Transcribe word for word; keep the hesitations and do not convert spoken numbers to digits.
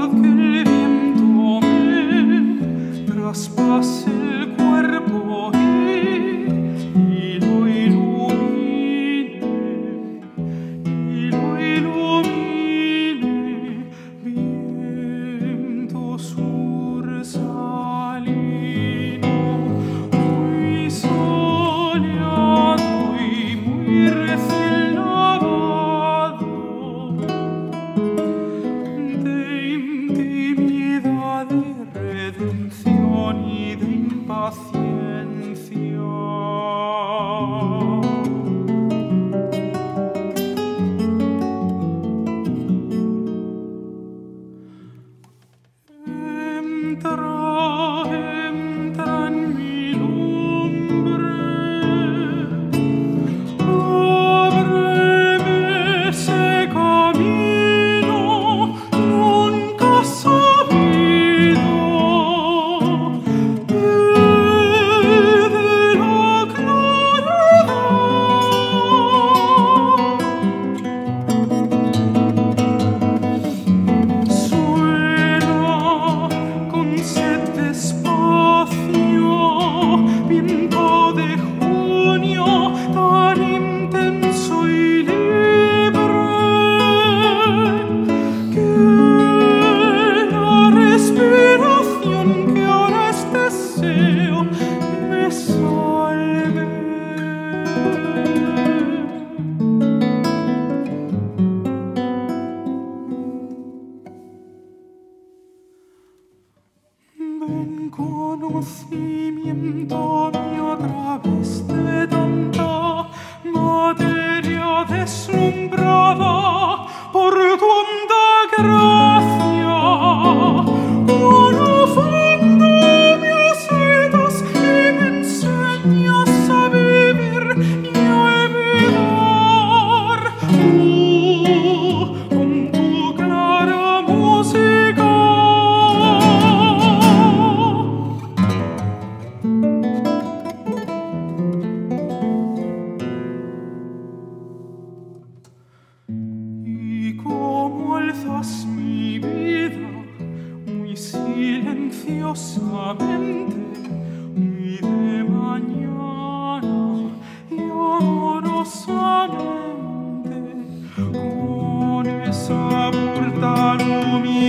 que el viento me traspase el cuerpo y, y lo ilumine, y lo ilumine, viento sursalino, muy soleado y muy recién lavado de intimidad, de redención y de impaciencia. Entra, entra en mi lumbre, ábreme ese camino nunca sabido, de la claridad. Suena con sed despacio, viento de junio tan intenso y libre, que la respiración que ahora es deseo me salve. Ven, conocimiento mío, a través de tanta materia deslumbrada por tu honda gracia. Con fondo me aceitas y me enseñas a vivir y a olvidar. Tú, con tu clara música, y cómo alzas mi vida muy silenciosamente, muy de mañana y amorosamente, con esa puerta luminosa